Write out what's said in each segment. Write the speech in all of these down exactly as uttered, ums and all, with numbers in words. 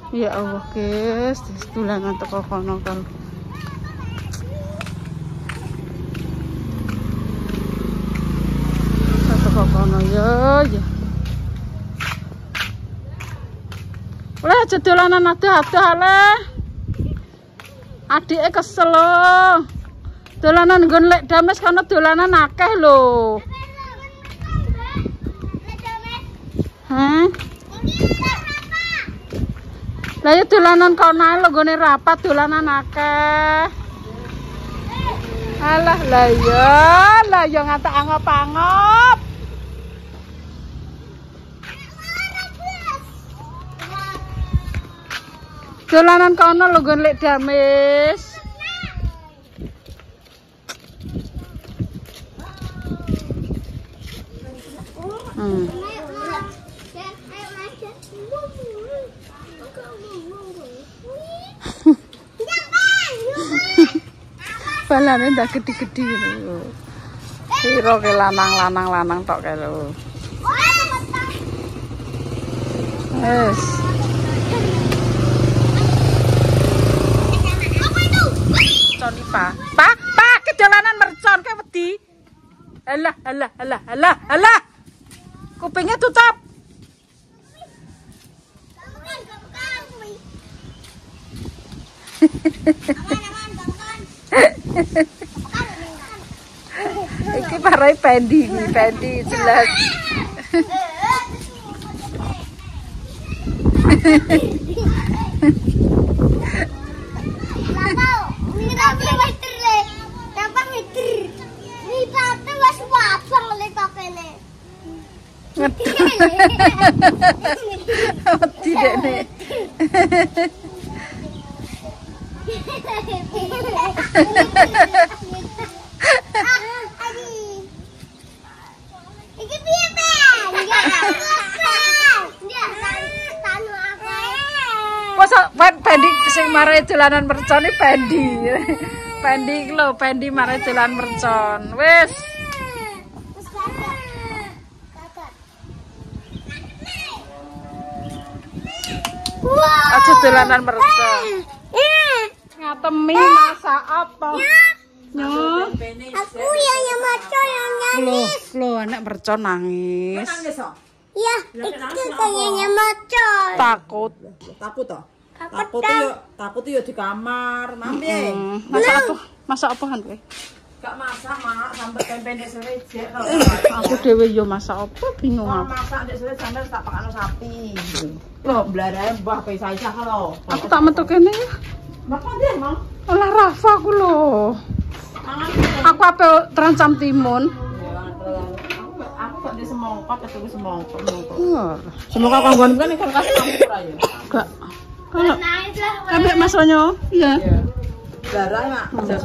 Ya Allah, guys, dolanan teko kono kan. Teko kono ya, ya. Oleh aja dolanan ada-ada le. Adike kesel lho. Dolanan nggon lek dames kono dolanan akeh lho. Hah? Lah ya dolanan kono ae lho nggone rapat dolanan akeh. Alah lah ya, lah ya ngatak angop-angop. Dolanan kono lho nggon lek dames. Hmm. Balane ndak gede-gede lho. Piro ke lanang-lanang-lanang tok kae lho. Wes. Mercon Pak. Pak, Pak, ke dolanan mercon ke wedi. Alah, alah, alah, alah, alah. Kupingnya tutup. Iki parai Pendi, Pendi jelas. Tidak nih. Masa Pendi sing marai dolanan mercon iki Pendi. Pendi iki lho, Pendi marai dolanan mercon. Wis. Aja dolanan mercon. Ngatemi masak apa? Nyo. Aku yang mercon yang nangis. Loh, anak mercon nangis. Iya, itu kayaknya mercon. Takut. Takut toh? Takut tuh yo, takut tuh yo di kamar. Mampi. Masak apa? Masak apaan kowe? Gak masak, Mak, sampai tempe ndek serejek. Aku dhewe yo masak apa bingung Oh, aku. masak ndek serejek sampai tak pakano sapi. Loh, blarae mbah pe Saisah lho. Aku tak metu kene ya. Bapak dia, Mang. Olah Rafa aku lho. Aku apa terancam timun. Aku gak di semongkot, ketemu semongkot. Wah, Semongkot kanggoan kan ikan kasih campur aja. enggak. Kalau ambek masonyo, iya. Darah mak,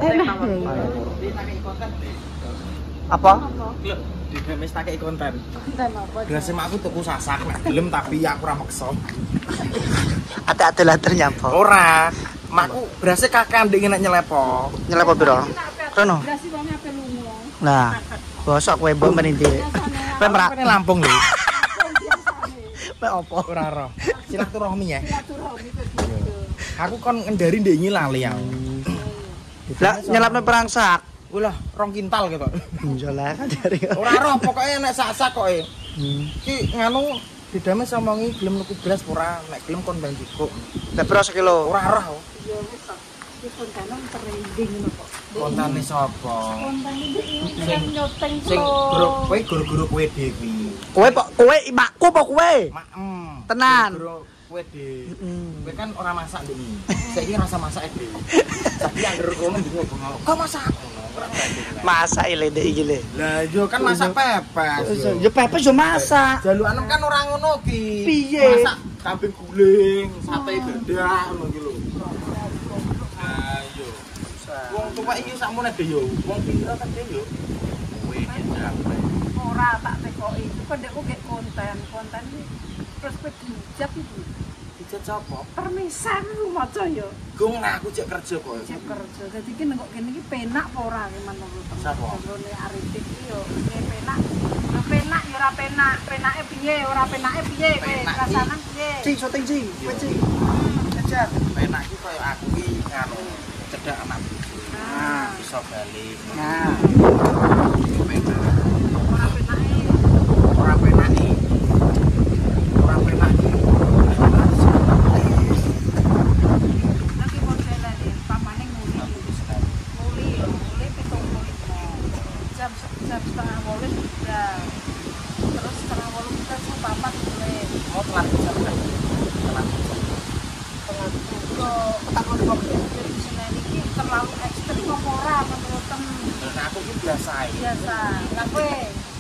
Apa? di Demes tak kayak konten. Berasa mak aku tuku sasak, nak gelem tapi aku ora maksa. Ada-ada lah ternyampo. Ora, makku berasa kakak ndek nek nyelepo. Nyelepo piro? Rono. Nah, bosok kowe mbok menindi. Kowe merak Ini Lampung lho. kowe opo? Ora roh. Silaturahmi ya. Aku kon ngendari ndek iki lali aku. Lah nyelapne perangsak. Ulah rong kintal gitu. Njoleh dari. Ora roh pokoknya nek sak-sak kok e. Hmm. Ki nganu di Demes omongi gelem nuku beras ora, nek gelem kon bang cukup. Lah piro sekilo? Ora roh. Ya wis kok. Iki kontanan trending ngono kok. Kontane sapa? Kontan iki sing nyoteng Sing grup kowe guru-guru kowe dhewe. Kowe kok kowe imakku apa kowe? Maem. Tenan. Guru kowe dhewe. Heeh. Kowe kan ora masak ndek iki. Saiki rasa masak dhewe. Tapi anggere kono bingung bengok. Kok masak? Masak ile ndek iki le. Lah yo kan masak pepes. Yo pepes yo masak. Jalukan kan ora ngono ki. Piye? Masak kambing guling, sate dadah ngono ki lho. Ayo. Wong tuwa iki sakmene dhewe yo. Wong pira kan dhewe yo. Kowe njampe. Ora tak tekoki. Kok ndekku gek konten, konten iki terus kowe dijak iki. Mijat sapa? Permisan lu maca ya. Gung aku cek kerja kok. Cek kerja. Dadi ki nek kene iki penak apa ora ki menurut Sapa? Jane Arifik iki yo ini penak. Ora penak ya ora penak. Penake piye? Ora penake piye kowe? Rasane piye? Cing, syuting cing. Kowe cing. Kejar. Penak iki koyo aku ki nganu cedak anak bojo. Nah, Iso bali. Nah, Penak. ora penake. Ora penak iki. Ora penak iki. Lagi modele iki pamane nguli. Nguli, nguli pitung puluh lima. Jam jam setengah wolu sudah. Terus setengah wolu kita sepapat mulai. Mau telat jam kan? Telat jam. Kok takon kok jadi Senin iki terlalu ekstrim apa ora menurut tem Dan aku ki biasa ae. biasa. Lah kowe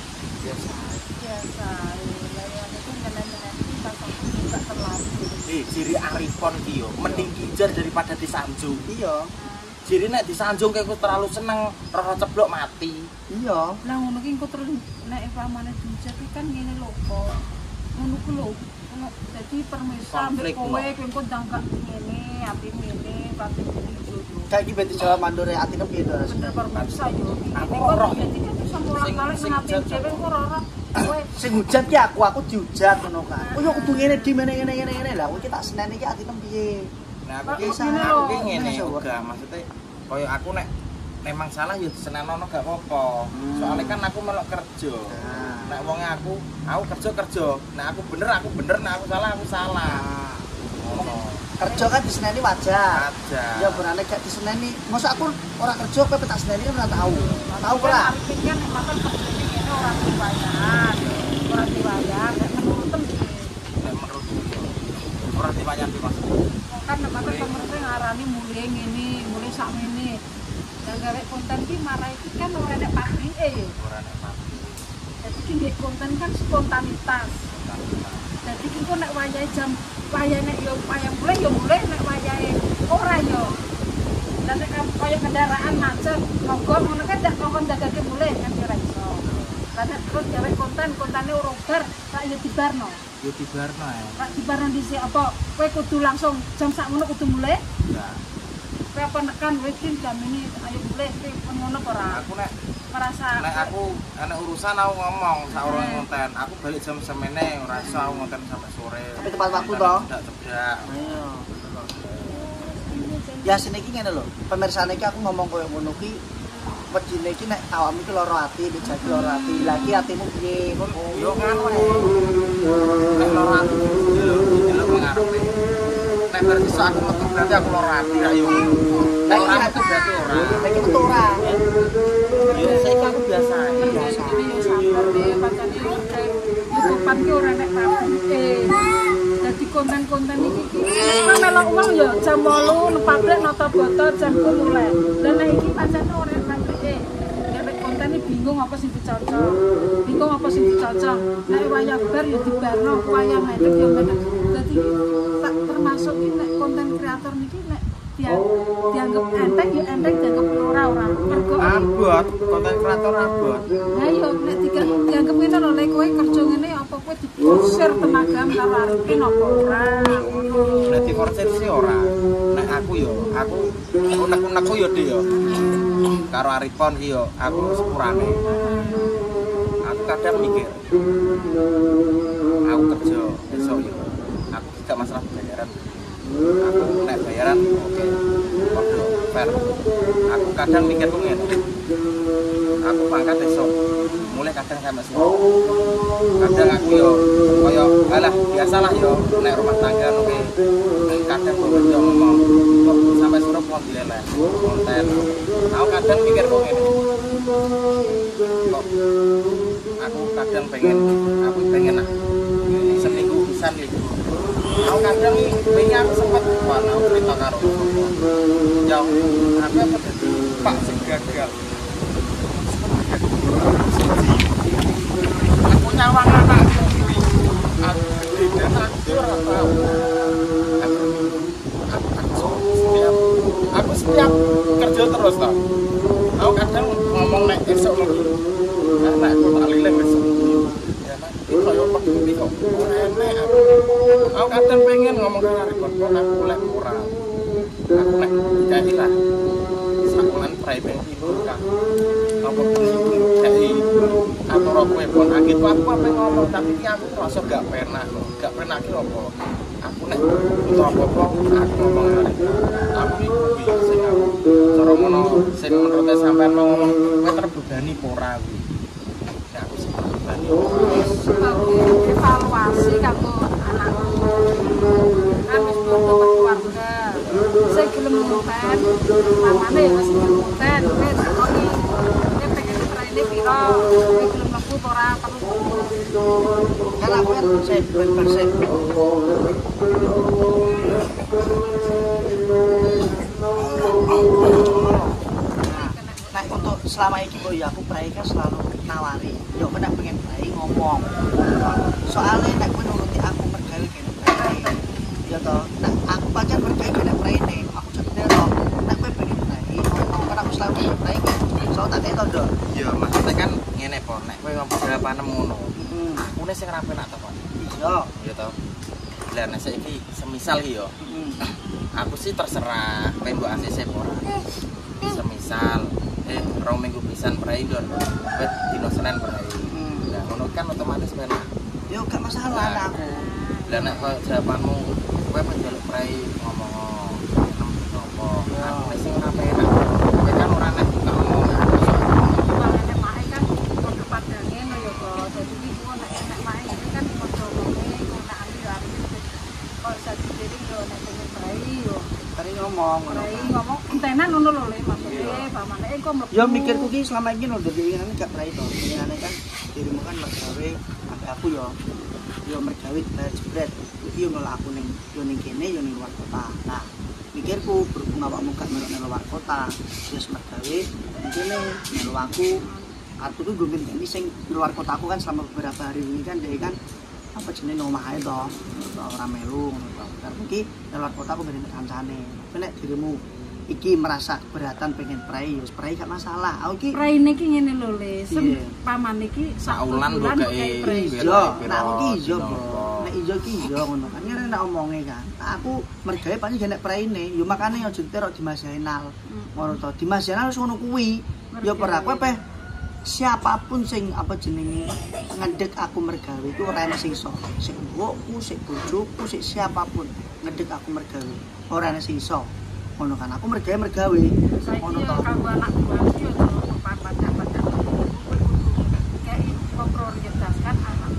Biasa ae. biasa. Lah yang itu ngene-ngene iki pas enggak terlalu. Eh, ciri Arifon ki yo mending kijar daripada disanjung. iya. Jadi nek disanjung kayak aku terlalu seneng roh ceblok mati. Iya. Lah ngono ki engko terus nek pamane dijak iki kan ngene lho kok. Ngono ku lho. Ono dadi permisa ambek Konflik, kowe no. kowe engko jangka ngene, ati ngene, pati ngene jodoh. Kayak iki berarti jawa mandore atine piye to? Bener permisa yo. Aku Iki kok roh. dadi kan iso bolak-balik Sing- ngati sing dhewe kok ora. Kowe Sing hujat ki aku, aku dihujat ngono kan. Oh yo kudu ngene di ngene ngene ngene ngene. Lah aku ki tak seneni ki atine piye? Nah, aku Pak, ki ngene aku lho. ki ngene Ngene, uga maksudnya koyo aku nek memang salah ya disenenono gak apa-apa. Hmm. Soalnya kan aku melok kerja. Nah. Nek wonge aku, aku kerja kerja. Nek aku bener aku bener, nek aku salah aku salah. Nah, Ngono. kerja kan diseneni wajar. Aja. Ya berane gak diseneni. Masa aku ora kerja kowe tak seneni kan ora tahu. Tahu kan ora? Arifin kan makan kerjanya ini orang dibayar. Orang dibayar, nek menurut tem Nek menurutku yo ora dibayar di Mas. kan makan pemerintah ngarani mulai ngene, mulai sak ngene. Dan gawe konten ki marah iki kan ora nek pabrike ya. Ora nek mati. Jadi ki nggih konten kan spontanitas. Jadi ki kok nek wayahe jam wayahe nek yo wayah mulai yo mulai nek wayahe ora yo. Dan nek kaya kendaraan macet, monggo ngono kan dak kongkon dadake mulai kan ora iso. Lah nek terus gawe konten, kontene ora bar, tak yo dibarno. Yo dibarno ae. Pak dibarno dhisik apa kowe kudu langsung jam sak ngono kudu mulai? Enggak. Kowe apa nekan wis jam ini ayo mulai kowe ngono apa ora? Aku nek Merasa nek aku ana urusan aku ngomong sak urung konten. Aku balik jam semene ora iso aku konten sampai sore. Tapi tepat waktu toh. Tidak cedak. Ayo. Ya sini iki ngene lho. Pemirsa iki aku ngomong koyo ngono ki wedine iki nek awakmu iki lara ati, dijak lara ati. Lagi atimu piye? Yo nganu ae. Nek loro ati lho, delok ngarepe. Nek bar iso aku metu berarti aku loro ati ra yo. Nek ora metu berarti ora. Nek iki metu ora. Yo saiki aku biasa ae. biasa ini yo sabar deh pancane yo YouTubean ki ora nek pabrike. Jadi konten-konten iki ki kan melok uang yo jam wolu nang pabrik nata botol jam ku mulai. Lah nek iki pancane ora nek pabrike. Gawe konten iki bingung apa sing dicocok. Bingung apa sing dicocok. Nek wayah bar yo dibarno, wayah medhek yo medhek. Dadi tak termasuk ki nek konten kreator niki nek dia dianggap enteng ya enteng dianggap ora ora mergo Abot, konten kreator abot. lah yo nek diga- dianggap ngene lho lek kowe kerja ngene apa kowe diporsir tenaga karo Arifin apa ora ngono Nek di korset sih ora. Nek aku yo, aku unek-unekku yo dhe yo. Karo Arifon ki yo, aku sepurane. Aku kadang mikir. Aku kerja besok yo. Aku tidak masalah bayaran. Aku nek bayaran oke. Podo fair. Aku kadang mikir tuh ngene. Aku pangkat besok. Mulai kadang sampai sini. Kadang aku yo koyo alah biasalah yo nek rumah tangga nuke. Kadang kok yo ngomong kok sampai suruh kok dileleh konten. Aku kadang mikir kok ngene. Kok aku kadang pengen aku pengen lah seminggu bisa libur. Aku kadang pengen aku sempat kuat aku cerita karo jauh aku apa tadi Pak sing gagal aku nyawang anakku aku gede dan aku ora tahu aku aku setiap aku setiap kerja terus tau aku kadang ngomong nek esok lagi karena aku tak lilin besok ya kan itu kayak apa gitu kok enek aku aku kadang pengen ngomong karo rekon kok aku lek ora. Aku lek dikaki lah. Sakulan prai pengen itu kan. Apa dikaki atau kowe pun angit aku apa ngomong tapi ki aku rasa gak penak lho. Gak penak ki opo. Aku nek butuh apa-apa aku ngomong karo. Aku iki sing aku cara ngono sing menurut sampean mau ngomong kowe terbebani apa ora kuwi. Ya aku sing terbebani. Evaluasi kanggo anakku. Kan wis butuh keluarga. Sing gelem nguten, mamane wis gelem nguten, wis takoki. Nek pengen traine piro, kowe gelem mlebu apa ora perlu. Kan aku kan saya berpersen. Nah, untuk selama ini boy aku prai kan selalu nawari. Yo kena pengen prai ngomong. Soalnya nek kowe nuruti aku mergawe kene prai. Ya toh, nek aku pancen mergawe kene prai ne. Aku jane ro. Nek kowe pengen prai ngomong kan aku selalu prai. So tak teto do. Yo maksudnya kan ngene po, nek kowe ngomong panem ngono. Aku nek sing ra penak to, Pak. Iya. Iya toh. Lah nek saiki semisal iki yo. Aku sih terserah kowe mbok A C C ora. Semisal eh rong minggu pisan prai ndon. Wet dino Senin prai. Lah ngono kan otomatis penak. Yo gak masalah nah, aku. Lah nek koyo jawabanmu kowe menjaluk prai ngomong opo. Aku nek sing ora penak. Kowe kan ora nek gak ngomong. Mangane mae kan padha padange lho ya kok. Dadi iki kok nek nek mae iki kan padha ngomong kok nek ali yo ali. Kok satu diri yo nek pengen prai yo. Prai ngomong ngono. Prai ngomong entenan ngono lho Le maksudnya pamane engko mlebu. Ya mikirku ki selama ini lho keinginane gak prai to. Keinginane kan dirimu kan mergawe sampai aku yo yo mergawe bayar jebret. Iki yo nolak aku ning yo ning kene yo ning luar kota. Nah, mikirku berhubung awakmu gak melok ning luar kota, wis mergawe kene melu aku. Aku tuh gue gini sing luar kota aku kan selama beberapa hari ini kan jadi kan apa jenenge omah ae to. Ora melu ngono to. Karena iki luar kota aku gede kancane. Nek dirimu iki merasa keberatan pengen prai, ya prai gak masalah. Aku iki praine iki ngene lho Le, sem paman iki saulan kok kayak ijo. Nah aku iki ijo, Bro. Nek ijo iki ijo ngono kan ngene nek omonge kan. Aku mergawe pancen nek praine, yo makane aja enterok di Mas Zainal. Ngono to. Di Mas Zainal wis ngono kuwi. Yo ora kowe peh siapapun sing apa jenenge ngedek aku mergawe iku ora ana sing iso. Sing mbokku, sing bojoku, sing siapapun ngedek aku mergawe. Ora ana sing iso. Ngono kan aku mergawe mergawe ngono to kanggo anak buah yo papat dapat kayak memprioritaskan anak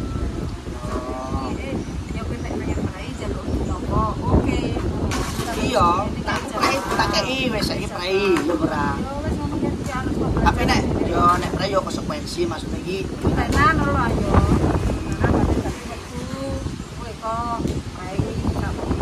eh yo pengen pengen prai jalur nopo oke iya tak prai tak kei wis saiki prai yo ora tapi nek yo nek prai yo konsekuensi maksudnya iki tenan lho ayo karena badhe dadi metu kowe kok prai gak apa-apa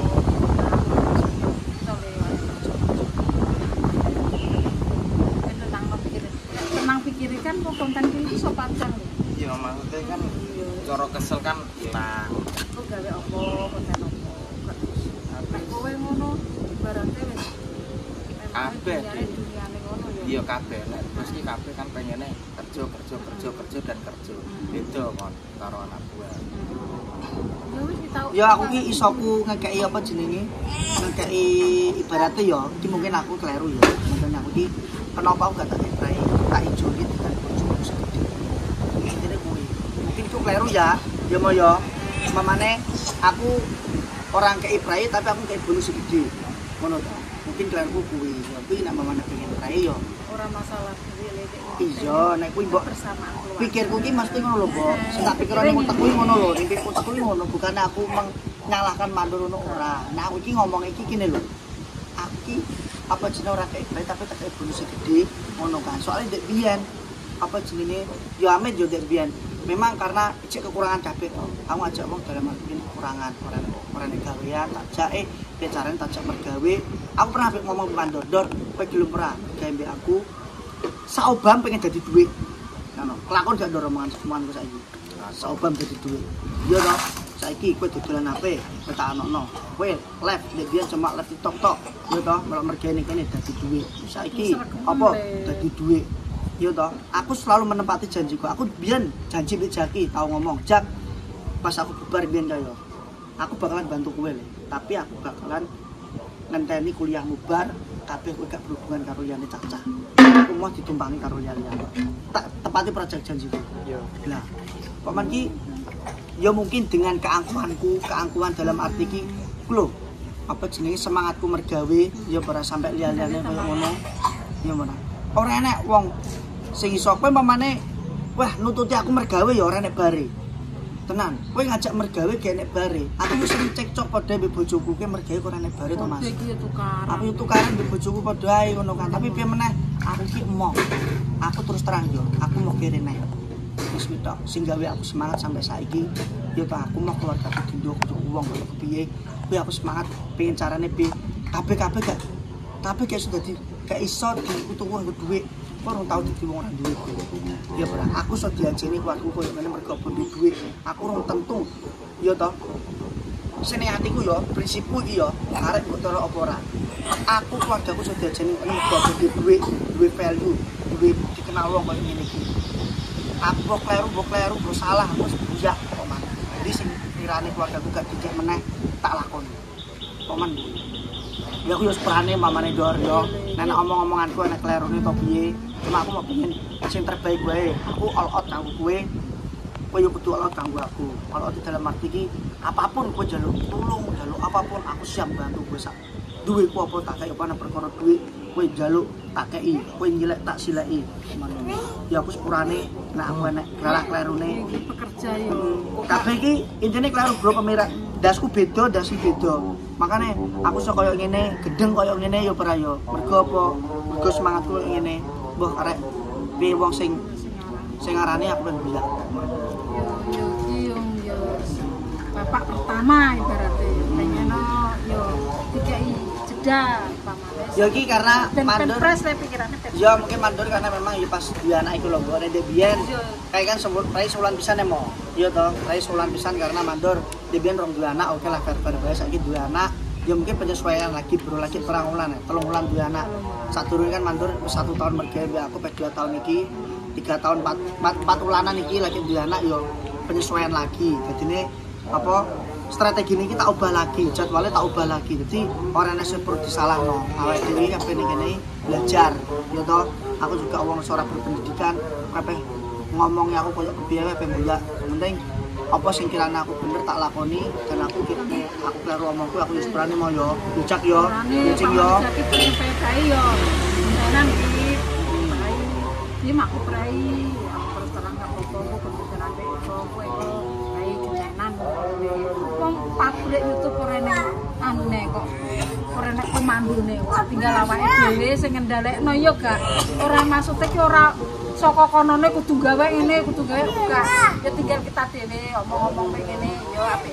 pikirin kan kok konten iki iso panjang lho. Iya maksudnya kan cara kesel kan hilang. Kok gawe apa konten apa. Nek kowe ngono ibaratnya wis kabeh duniane ngono ya. Iya kabeh nek terus iki kabeh kan pengene kerja kerja kerja kerja dan kerja. Beda kon karo anak buah. Ya wis tau. Ya aku ki isoku ngekeki apa jenenge? Ngekeki ibaratnya ya iki mungkin aku kleru ya. Mungkin aku ki kenapa aku gak tak prai? Tak ijo iki dengan bojoku segede. Intine kuwi. Mungkin itu kleru ya. Ya mau ya. Mamane aku orang kei prai tapi aku kei bonus segede. Ngono to. Mungkin kleru kuwi. Tapi nek mamane pengen prai ya ora masalah kuwi lek. Iya, nek kuwi mbok bersama keluarga. Pikirku ki mesti ngono lho, Mbok. Sing tak pikirane utek kuwi ngono lho. Ning utek kuwi ngono bukan aku menyalahkan mandur ngono ora. Nah, aku iki ngomong iki kene lho. Aku ki apa jenenge ora kei prai tapi tak kei bonus segede. Ngono kan soalnya dek biyen apa jenenge yo amit yo dek biyen memang karena ijek kekurangan kabeh to aku ngajak wong dalam arti kekurangan orang orang gawean tak jak eh bicarane tak jak mergawe aku pernah ngomong mandor dor kowe gelem ora gawe mbek aku saobam pengen jadi duit ngono kelakon gak ndoro omongan semuanku saiki saobam jadi duit yo to saiki kowe dodolan H P kowe tak anokno kowe live dek biyen cuma live TikTok tok yo to melok mergane kene dadi duit saiki apa dadi duit yo to aku selalu menempati janjiku aku biyen janji mbek Jaki tau ngomong Jak pas aku bubar biyen kaya aku bakalan bantu kowe lho, tapi aku bakalan ngenteni kuliahmu bar kabeh kowe gak berhubungan karo liyane cacah. Aku mau ditumpangi karo liyane. Tak tepati project janjiku. Yo. Lah, paman ki ya mungkin dengan keangkuhanku, keangkuhan dalam arti ki lho, apa jenenge semangatku mergawe ya ora sampai liya-liyane koyo ngono. Ya mana. Ora enek wong sing iso kowe pamane wah nututi aku mergawe ya ora enek bare. Tenan, kowe ngajak mergawe gak enek bare. Aku wis sering cekcok padha mbek bojoku ki mergawe kok ora enek bare to Mas. Iki tukaran. Aku tukaran mbek bojoku padha ae ngono kan, tapi piye meneh aku ki emoh. Aku terus terang yo, aku mau kere neh. Wis mitok sing gawe aku semangat sampai saiki yo ta aku mau keluarga dindo kudu wong kok piye. Kuwi aku semangat pengen carane piye. Kabeh-kabeh gak tapi kayak sudah di gak iso diutuh wong duit. Kok ora tau dadi wong ora duit. Ya ora, aku iso diajeni keluargaku koyo ngene mergo bondo duit. Aku ora tentu. Ya toh. Sene atiku yo, prinsipku iki yo, arek kok cara apa ora. Aku keluargaku iso diajeni mergo bondo duit, duit value, duit dikenal wong koyo ngene iki. Aku kok kleru, kok kleru, kok salah, aku bujak kok man. Jadi sing kirane keluargaku gak dicek meneh tak lakoni. Kok man. Ya aku yo seprane mamane Dor yo. Nek omong-omonganku nek klerune to piye. Cuma aku mau pengen sing terbaik wae. Aku all out kanggo kowe. Kowe yo kudu all out kanggo aku. All out dalam arti iki apapun kowe njaluk tulung, njaluk apapun aku siap bantu kowe sak. Duitku apa tak kaya apa perkara duit, kowe njaluk tak kei, kowe nyilek tak sileki. Ya aku sepurane nek aku enek kelak-klerune Pekerja yo. kabeh iki intine kleru bro pemirsa. Dasku beda, dasi beda. Makane aku iso koyo ngene, gedeng koyo ngene ya ora ya. Mergo apa? Mergo semangatku koyo ngene. Mbah arek piye wong sing sing arane aku ben bilang. Yo iki yo yo bapak pertama ibaratnya pengen yo dikai jeda pamane. Ya iki karena dan mandor. Penpres le pikirane pen. Ya mungkin mandor karena memang ya pas dia anak iku lho, mbok nek biyen kayak kan sebut rai sebulan pisan emo. Iya toh, rai sebulan pisan karena mandor dia biyen rong dua anak, oke lah fair-fair bae saiki dua anak. Ya mungkin penyesuaian lagi bro lagi perang ulan ya, telung ulan dua anak. Sadurunge kan mandor satu tahun mergawe aku pe dua tahun iki, tiga tahun empat empat ulanan iki lagi dua anak yo penyesuaian lagi. Dadine apa strategi ini kita ubah lagi, jadwalnya tak ubah lagi. Jadi orang yang perlu disalahno. Awake dhewe kabeh ngene belajar, ya toh. Aku juga wong ora berpendidikan, kabeh ngomongnya aku koyo kepiye wae mbak. Penting apa sing kirane aku bener tak lakoni dan aku kirane aku kleru omongku aku wis berani mau yo, bijak yo, kucing yo. Jadi pengen kae yo. Tenan iki. Iki aku prai, aku terus terang gak apa-apa aku kebetulan nek kowe kae kencenan. Wong publik YouTube ora enek aneh kok. Ora enek komandone, tinggal awake dhewe sing ngendhalekno yo gak. Ora maksude ki ora saka konone kudu gawe ngene, kudu gawe enggak. Ya tinggal kita dhewe omong-omong kayak ngene yo apik.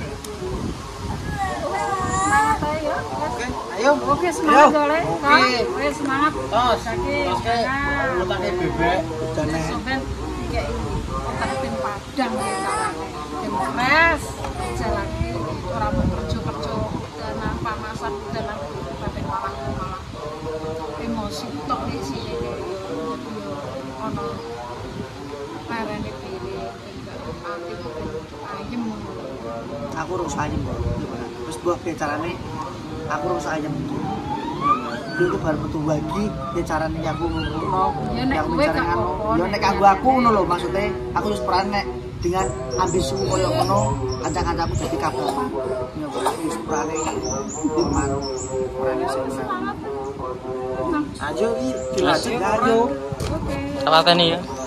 Semangat ayo ya. Oke, ayo. Oke, semangat Dole. Oke. Wes semangat. Tos. Oke. Utane bebek jane. Sampeyan iki otak tim Padang ya carane. Tim Pres jalane ora mau kerja-kerja dan pamasan dan sampai malah malah emosi tok di sini. Ono parane pilih anti ayem. Aku urus ayem kok. Wis mbok carane aku urus ayem. Itu baru betul lagi ya carane aku ngono. Ya nek aku kowe cara gak ngono. apa-apa, Ya nek nek kanggo aku ngono lho maksudnya aku wis peran nek dengan ambisi koyo ngono kanca-kancaku dadi kabeh. Ya aku wis perane kuman. Perane sing Semangat. ayo iki dilanjut ayo. Oke. Apa-apa nih ya?